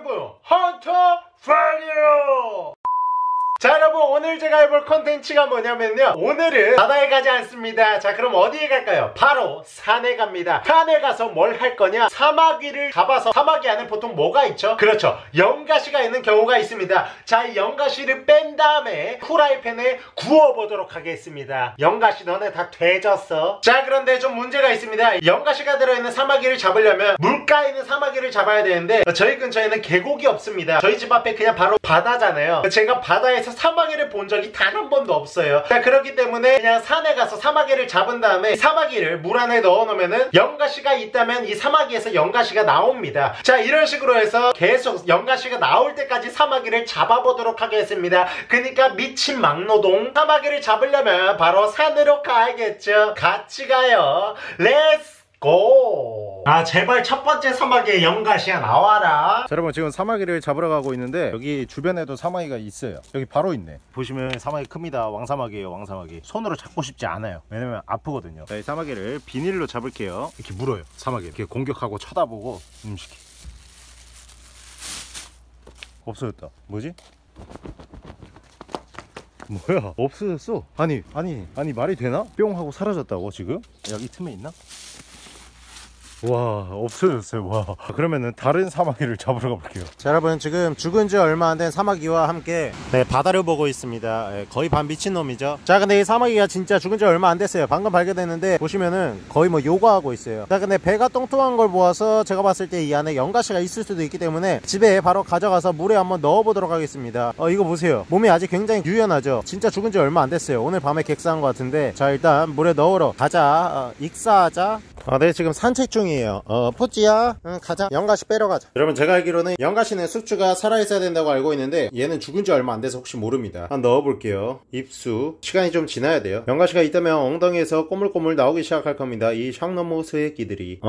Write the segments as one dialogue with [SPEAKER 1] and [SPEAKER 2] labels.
[SPEAKER 1] 여러분, 헌터 파이어! 자, 여러분, 오늘 제가 해볼 컨텐츠가 뭐냐면요, 오늘은 바다에 가지 않습니다. 자, 그럼 어디에 갈까요? 바로 산에 갑니다. 산에 가서 뭘 할 거냐, 사마귀를 잡아서, 사마귀 안에 보통 뭐가 있죠? 그렇죠, 연가시가 있는 경우가 있습니다. 자, 이 연가시를 뺀 다음에 후라이팬에 구워보도록 하겠습니다. 연가시 너네 다 되졌어. 자, 그런데 좀 문제가 있습니다. 연가시가 들어있는 사마귀를 잡으려면 물가에 있는 사마귀를 잡아야 되는데 저희 근처에는 계곡이 없습니다. 저희 집 앞에 그냥 바로 바다잖아요. 제가 바다에서 사마귀를 본 적이 단 한 번도 없어요. 자, 그렇기 때문에 그냥 산에 가서 사마귀를 잡은 다음에 사마귀를 물 안에 넣어 놓으면은 연가시가 있다면 이 사마귀에서 연가시가 나옵니다. 자, 이런 식으로 해서 계속 연가시가 나올 때까지 사마귀를 잡아보도록 하겠습니다. 그러니까 미친 막노동, 사마귀를 잡으려면 바로 산으로 가야겠죠. 같이 가요. 렛츠 고! 아, 제발 첫 번째 사마귀의 연가시야 나와라.
[SPEAKER 2] 자, 여러분, 지금 사마귀를 잡으러 가고 있는데 여기 주변에도 사마귀가 있어요. 여기 바로 있네. 보시면 사마귀 큽니다. 왕사마귀예요. 왕사마귀. 손으로 잡고 싶지 않아요. 왜냐면 아프거든요. 자, 이 사마귀를 비닐로 잡을게요. 이렇게 물어요. 사마귀 이렇게 공격하고 쳐다보고 음식해. 없어졌다. 뭐지? 뭐야? 없어졌어. 아니 말이 되나? 뿅 하고 사라졌다고 지금? 여기 틈에 있나? 와, 없어졌어요. 와. 그러면은 다른 사마귀를 잡으러 가볼게요. 자, 여러분, 지금 죽은 지 얼마 안 된 사마귀와 함께 바다를 보고 있습니다. 거의 반 미친놈이죠. 자, 근데 이 사마귀가 진짜 죽은 지 얼마 안 됐어요. 방금 발견됐는데 보시면은 거의 뭐 요가하고 있어요. 자, 근데 배가 똥똥한 걸 보아서 제가 봤을 때 이 안에 연가시가 있을 수도 있기 때문에 집에 바로 가져가서 물에 한번 넣어보도록 하겠습니다. 이거 보세요. 몸이 아직 굉장히 유연하죠. 진짜 죽은 지 얼마 안 됐어요. 오늘 밤에 객사한 것 같은데, 자, 일단 물에 넣으러 가자. 익사하자. 네, 지금 산책 중이에요. 포찌야, 가자. 연가시 빼러 가자. 여러분, 제가 알기로는 연가시는 숙주가 살아있어야 된다고 알고 있는데 얘는 죽은 지 얼마 안 돼서 혹시 모릅니다. 한번 넣어볼게요. 입수. 시간이 좀 지나야 돼요. 연가시가 있다면 엉덩이에서 꼬물꼬물 나오기 시작할 겁니다. 이 샹너모 스웨끼들이.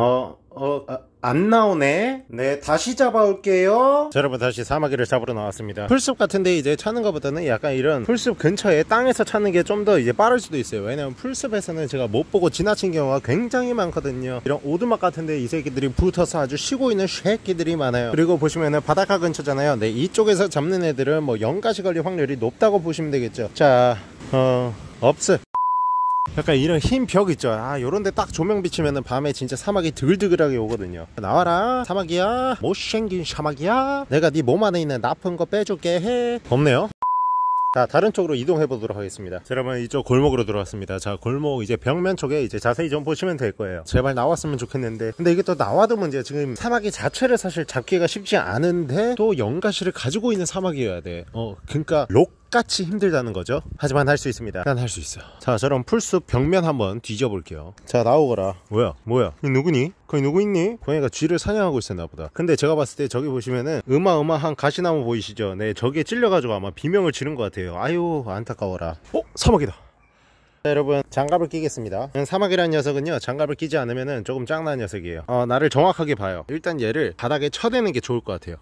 [SPEAKER 2] 안 나오네. 네, 다시 잡아올게요. 자, 여러분, 다시 사마귀를 잡으러 나왔습니다. 풀숲 같은데 이제 찾는 것보다는 약간 이런 풀숲 근처에 땅에서 찾는 게 좀 더 이제 빠를 수도 있어요. 왜냐면 풀숲에서는 제가 못 보고 지나친 경우가 굉장히 많거든요. 이런 오두막 같은데 이 새끼들이 붙어서 아주 쉬고 있는 새끼들이 많아요. 그리고 보시면은 바닷가 근처잖아요. 네, 이쪽에서 잡는 애들은 뭐 연가시 걸릴 확률이 높다고 보시면 되겠죠. 자, 없어. 약간 이런 흰 벽 있죠. 요런데 딱 조명 비치면은 밤에 진짜 사마귀 드글드글하게 오거든요. 나와라, 사마귀야. 못생긴 사마귀야. 내가 네 몸 안에 있는 나쁜 거 빼줄게 해. 없네요. 자, 다른 쪽으로 이동해 보도록 하겠습니다. 자, 여러분, 이쪽 골목으로 들어왔습니다. 자, 골목 이제 벽면 쪽에 이제 자세히 좀 보시면 될 거예요. 제발 나왔으면 좋겠는데, 근데 이게 또 나와도 문제야. 지금 사마귀 자체를 사실 잡기가 쉽지 않은데 또 연가시를 가지고 있는 사마귀여야 돼. 그러니까 같이 힘들다는 거죠. 하지만 할 수 있습니다. 난 할 수 있어. 자, 저런 풀숲 벽면 한번 뒤져볼게요. 자, 나오거라. 뭐야 이 누구니? 거기 누구 있니? 고양이가 쥐를 사냥하고 있었나 보다. 근데 제가 봤을 때 저기 보시면은 어마어마한 가시나무 보이시죠? 네, 저기에 찔려가지고 아마 비명을 지른 것 같아요. 아유, 안타까워라. 사마귀다. 자, 여러분, 장갑을 끼겠습니다. 사마귀라는 녀석은요, 장갑을 끼지 않으면은 조금 짱나는 녀석이에요. 나를 정확하게 봐요. 일단 얘를 바닥에 쳐대는 게 좋을 것 같아요.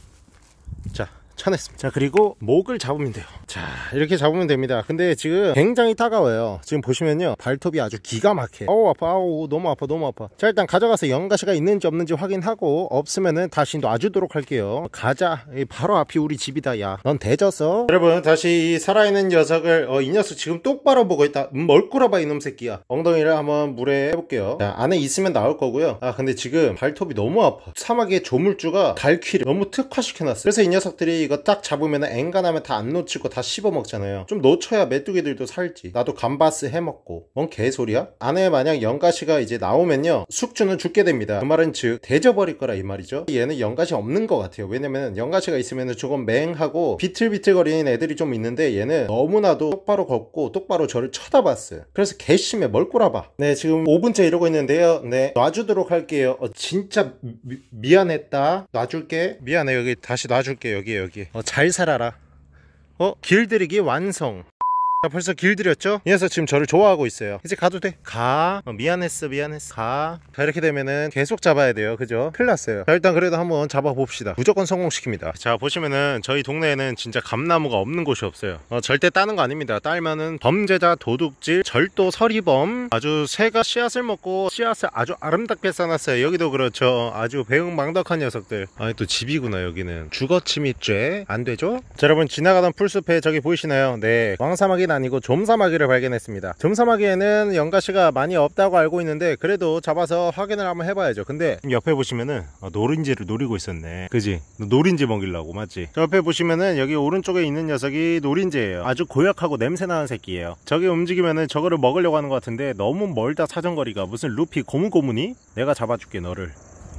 [SPEAKER 2] 자, 쳐냈습니다. 자, 그리고 목을 잡으면 돼요. 자, 이렇게 잡으면 됩니다. 근데 지금 굉장히 따가워요. 지금 보시면요, 발톱이 아주 기가 막혀. 아파. 너무 아파. 자, 일단 가져가서 연가시가 있는지 없는지 확인하고 없으면은 다시 놔주도록 할게요. 가자. 바로 앞이 우리 집이다. 야, 넌 대졌어. 여러분, 다시 이 살아있는 녀석을 이 녀석 지금 똑바로 보고 있다. 멀꾸러봐, 이놈 새끼야. 엉덩이를 한번 물에 해볼게요. 자, 안에 있으면 나올 거고요. 근데 지금 발톱이 너무 아파. 사마귀의 조물주가 갈퀴를 너무 특화시켜놨어요. 그래서 이 녀석들이 이거 딱 잡으면 엔간하면 다 안 놓치고 다 씹어 먹잖아요. 좀 놓쳐야 메뚜기들도 살지. 나도 감바스 해먹고. 뭔 개소리야? 안에 만약 연가시가 이제 나오면요, 숙주는 죽게 됩니다. 그 말은 즉 대져버릴 거라 이 말이죠. 얘는 연가시 없는 것 같아요. 왜냐면 연가시가 있으면 조금 맹하고 비틀비틀거리는 애들이 좀 있는데 얘는 너무나도 똑바로 걷고 똑바로 저를 쳐다봤어요. 그래서 개심해. 멀꼬라봐. 네, 지금 5분째 이러고 있는데요. 네, 놔주도록 할게요. 진짜 미안했다. 놔줄게. 미안해. 여기 다시 놔줄게. 여기 잘 살아라. 길들이기 완성. 자, 벌써 길들였죠? 이 녀석 지금 저를 좋아하고 있어요. 이제 가도 돼. 가. 미안했어. 가. 자, 이렇게 되면은 계속 잡아야 돼요. 그죠? 큰일 났어요. 자, 일단 그래도 한번 잡아봅시다. 무조건 성공시킵니다. 자, 보시면은 저희 동네에는 진짜 감나무가 없는 곳이 없어요. 절대 따는 거 아닙니다. 딸면은 범죄자, 도둑질, 절도, 서리범. 아주 새가 씨앗을 먹고 씨앗을 아주 아름답게 쌓아놨어요. 여기도 그렇죠. 아주 배은망덕한 녀석들. 아니, 또 집이구나. 여기는 주거침입죄 안 되죠? 자, 여러분 지나가던 풀숲에 저기 보이시나요? 네, 왕사마귀는 아니고 좀사마귀를 발견했습니다. 좀사마귀에는 연가시가 많이 없다고 알고 있는데 그래도 잡아서 확인을 한번 해봐야죠. 근데 옆에 보시면은 노린지를 노리고 있었네. 그지? 노린지 먹이려고 맞지? 저 옆에 보시면은 여기 오른쪽에 있는 녀석이 노린지예요. 아주 고약하고 냄새나는 새끼예요. 저게 움직이면은 저거를 먹으려고 하는 것 같은데 너무 멀다. 사정거리가 무슨 루피 고무고무니? 내가 잡아줄게 너를.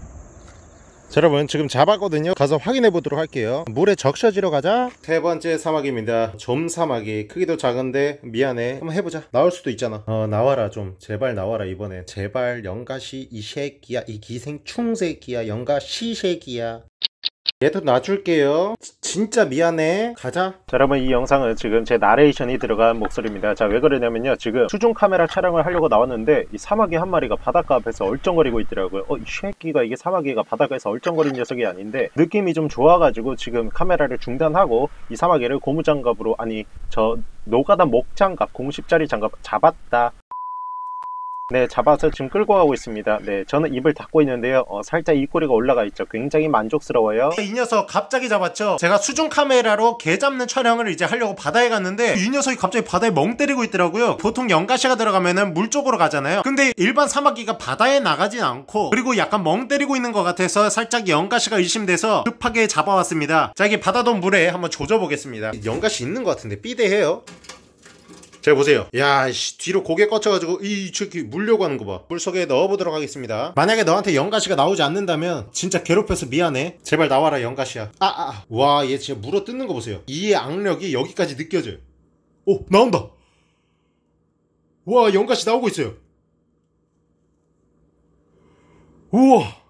[SPEAKER 2] 자, 여러분 지금 잡았거든요. 가서 확인해 보도록 할게요. 물에 적셔지러 가자. 세 번째 사마귀입니다. 좀사마귀. 크기도 작은데 미안해. 한번 해보자. 나올 수도 있잖아. 나와라 좀. 제발 나와라 이번에. 제발 연가시 이 새끼야. 이 기생충 새끼야. 연가시 새끼야. 얘도 놔줄게요. 진짜 미안해. 가자. 자, 여러분 이 영상은 지금 제 나레이션이 들어간 목소리입니다. 자, 왜 그러냐면요, 지금 수중 카메라 촬영을 하려고 나왔는데 이 사마귀 한 마리가 바닷가 앞에서 얼쩡거리고 있더라고요. 이 새끼가, 이게 사마귀가 바닷가에서 얼쩡거리는 녀석이 아닌데 느낌이 좀 좋아가지고 지금 카메라를 중단하고 이 사마귀를 고무장갑으로, 아니 저 노가다 목장갑, 공식짜리 장갑 잡았다. 네, 잡아서 지금 끌고 가고 있습니다. 네, 저는 입을 닫고 있는데요. 살짝 입꼬리가 올라가 있죠. 굉장히 만족스러워요. 이 녀석 갑자기 잡았죠. 제가 수중 카메라로 개 잡는 촬영을 이제 하려고 바다에 갔는데 이 녀석이 갑자기 바다에 멍 때리고 있더라고요. 보통 연가시가 들어가면은 물 쪽으로 가잖아요. 근데 일반 사마귀가 바다에 나가진 않고, 그리고 약간 멍 때리고 있는 것 같아서 살짝 연가시가 의심돼서 급하게 잡아왔습니다. 자, 이게 바다돈 물에 한번 조져보겠습니다. 연가시 있는 것 같은데 삐대해요. 자, 보세요. 야, 씨, 뒤로 고개 꺾여가지고 이 저기 물려고 하는 거 봐. 물속에 넣어보도록 하겠습니다. 만약에 너한테 연가시가 나오지 않는다면 진짜 괴롭혀서 미안해. 제발 나와라 연가시야. 와, 얘 진짜 물어 뜯는 거 보세요. 이의 악력이 여기까지 느껴져요. 오, 나온다. 와, 연가시 나오고 있어요. 우와,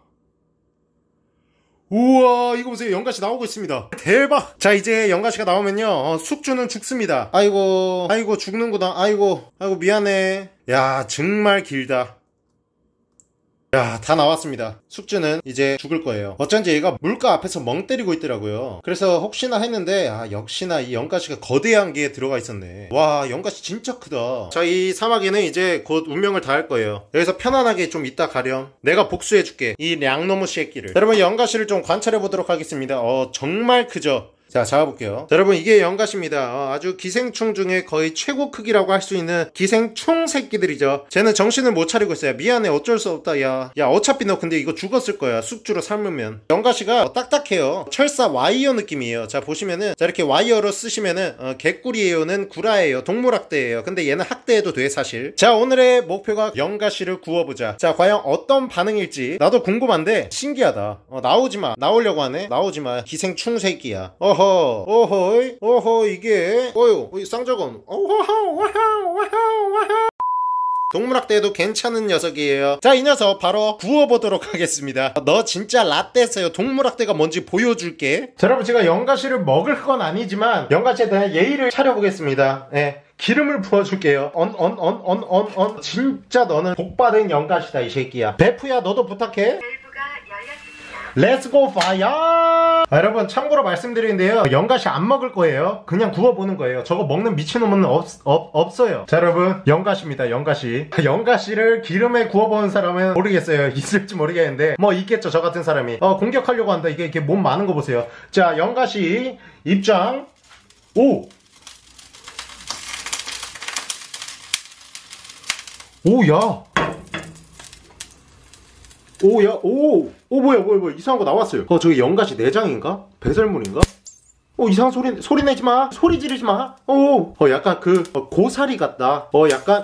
[SPEAKER 2] 우와, 이거 보세요. 연가시 나오고 있습니다. 대박. 자, 이제 연가시가 나오면요, 숙주는 죽습니다. 아이고 죽는구나. 아이고 미안해. 야, 정말 길다. 야, 다 나왔습니다. 숙주는 이제 죽을 거예요. 어쩐지 얘가 물가 앞에서 멍 때리고 있더라고요. 그래서 혹시나 했는데 역시나 이 연가시가 거대한 게 들어가 있었네. 와, 연가시 진짜 크다. 자, 이 사마귀는 이제 곧 운명을 다할 거예요. 여기서 편안하게 좀 있다 가렴. 내가 복수해줄게, 이 량놈의 새끼를. 여러분, 연가시를 좀 관찰해 보도록 하겠습니다. 정말 크죠? 자, 잡아볼게요. 자, 여러분, 이게 연가시입니다. 아주 기생충 중에 거의 최고 크기라고 할 수 있는 기생충 새끼들이죠. 쟤는 정신을 못 차리고 있어요. 미안해, 어쩔 수 없다. 야, 어차피 너 근데 이거 죽었을 거야, 숙주로 삶으면. 연가시가 딱딱해요. 철사 와이어 느낌이에요. 자, 보시면은, 자, 이렇게 와이어로 쓰시면은 개꿀이에요는 구라예요. 동물학대예요. 근데 얘는 학대해도 돼, 사실. 자, 오늘의 목표가 연가시를 구워보자. 자, 과연 어떤 반응일지 나도 궁금한데 신기하다. 나오지마. 나오려고 하네. 나오지마, 기생충 새끼야. 어허, 이게, 이 쌍저건, 동물학대에도 괜찮은 녀석이에요. 자, 이 녀석 바로 구워보도록 하겠습니다. 너 진짜 라떼세요. 동물학대가 뭔지 보여줄게. 자, 여러분, 제가 연가시를 먹을 건 아니지만 연가시에 대한 예의를 차려보겠습니다. 네, 기름을 부어줄게요. 진짜 너는 복받은 연가시다, 이 새끼야. 베프야, 너도 부탁해. 렛츠고 파이어! 여러분, 참고로 말씀드리는데요, 연가시 안 먹을 거예요. 그냥 구워보는 거예요. 저거 먹는 미친놈은 없어요. 자, 여러분, 연가시입니다. 연가시. 연가시를 기름에 구워보는 사람은 모르겠어요. 있을지 모르겠는데 뭐 있겠죠, 저 같은 사람이. 공격하려고 한다. 이게 몸 많은 거 보세요. 자, 연가시 입장. 오, 야. 뭐야, 이상한 거 나왔어요. 저기 연가시 내장인가? 배설물인가? 이상한 소리 내지 마. 소리 지르지 마. 약간 고사리 같다. 약간,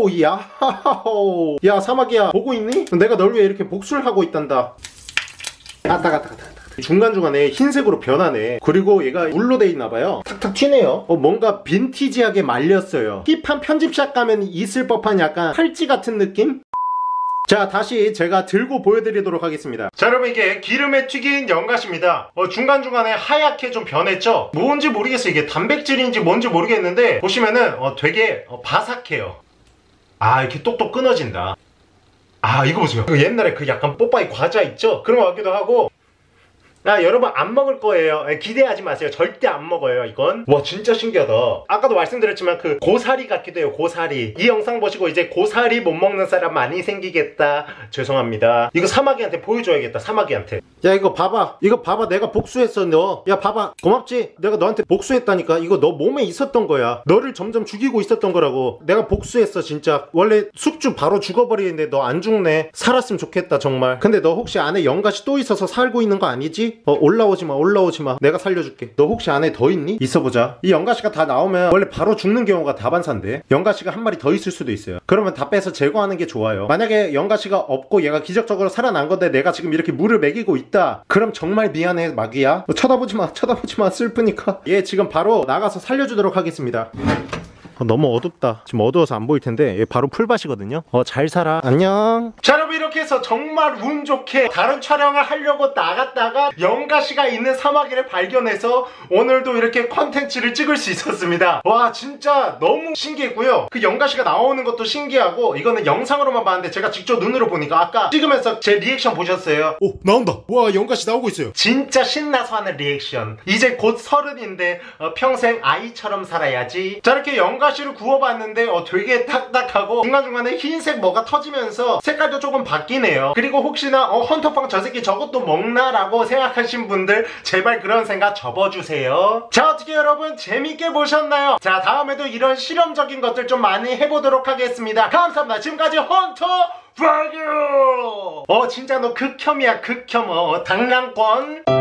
[SPEAKER 2] 야, 사마귀야, 보고 있니? 내가 널 위해 이렇게 복수를 하고 있단다. 갔다. 중간중간에 흰색으로 변하네. 그리고 얘가 물로 돼 있나봐요. 탁탁 튀네요. 뭔가 빈티지하게 말렸어요. 힙한 편집샵 가면 있을 법한 약간 팔찌 같은 느낌? 자, 다시 제가 들고 보여드리도록 하겠습니다.
[SPEAKER 1] 자, 여러분 이게 기름에 튀긴 연갓입니다. 중간중간에 하얗게 좀 변했죠? 뭔지 모르겠어요. 이게 단백질인지 뭔지 모르겠는데 보시면은 되게 바삭해요. 아, 이렇게 똑똑 끊어진다. 아, 이거 보세요. 그 옛날에 그 약간 뽀빠이 과자 있죠? 그런 것 같기도 하고. 아, 여러분 안 먹을 거예요. 기대하지 마세요. 절대 안 먹어요, 이건. 와, 진짜 신기하다. 아까도 말씀드렸지만 그 고사리 같기도 해요, 고사리. 이 영상 보시고 이제 고사리 못 먹는 사람 많이 생기겠다. 죄송합니다. 이거 사마귀한테 보여줘야겠다, 사마귀한테.
[SPEAKER 2] 야, 이거 봐봐. 이거 봐봐. 내가 복수했어, 너. 야, 봐봐. 고맙지? 내가 너한테 복수했다니까. 이거 너 몸에 있었던 거야. 너를 점점 죽이고 있었던 거라고. 내가 복수했어, 진짜. 원래 숙주 바로 죽어버리는데 너 안 죽네. 살았으면 좋겠다, 정말. 근데 너 혹시 안에 연갓이 또 있어서 살고 있는 거 아니지? 올라오지마, 올라오지마. 내가 살려줄게. 너 혹시 안에 더 있니? 있어보자. 이 연가시가 다 나오면 원래 바로 죽는 경우가 다반사인데 연가시가 한 마리 더 있을 수도 있어요. 그러면 다 빼서 제거하는 게 좋아요. 만약에 연가시가 없고 얘가 기적적으로 살아난 건데 내가 지금 이렇게 물을 먹이고 있다, 그럼 정말 미안해, 마귀야. 쳐다보지마, 쳐다보지마. 슬프니까. 얘 지금 바로 나가서 살려주도록 하겠습니다. 너무 어둡다. 지금 어두워서 안 보일 텐데 얘 바로 풀밭이거든요. 잘 살아. 안녕.
[SPEAKER 1] 자, 여러분 이렇게 해서 정말 운 좋게 다른 촬영을 하려고 나갔다가 연가시가 있는 사마귀를 발견해서 오늘도 이렇게 컨텐츠를 찍을 수 있었습니다. 와, 진짜 너무 신기했고요. 그 연가시가 나오는 것도 신기하고, 이거는 영상으로만 봤는데 제가 직접 눈으로 보니까 아까 찍으면서 제 리액션 보셨어요?
[SPEAKER 2] 오, 나온다. 와, 연가시 나오고 있어요.
[SPEAKER 1] 진짜 신나서 하는 리액션. 이제 곧 30인데 평생 아이처럼 살아야지. 자, 이렇게 연가시를 구워봤는데 되게 딱딱하고 중간중간에 흰색 뭐가 터지면서 색깔도 조금 바뀌네요. 그리고 혹시나 헌터팡 저 새끼 저것도 먹나? 라고 생각하신 분들 제발 그런 생각 접어주세요. 자, 어떻게 여러분 재밌게 보셨나요? 자, 다음에도 이런 실험적인 것들 좀 많이 해보도록 하겠습니다. 감사합니다. 지금까지 헌터 파규! 진짜 너 극혐이야, 극혐. 당량권.